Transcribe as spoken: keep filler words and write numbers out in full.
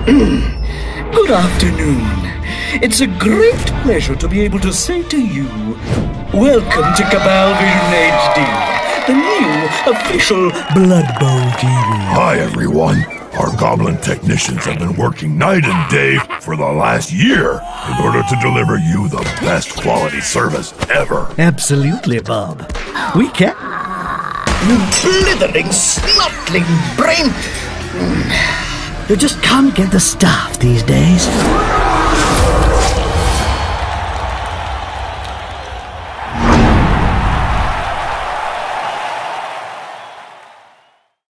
Good afternoon. It's a great pleasure to be able to say to you, welcome to Cabal Vision H D, the new official Blood Bowl T V. Hi, everyone. Our goblin technicians have been working night and day for the last year in order to deliver you the best quality service ever. Absolutely, Bob. We can. You blithering, snotling brain. You just can't get the staff these days.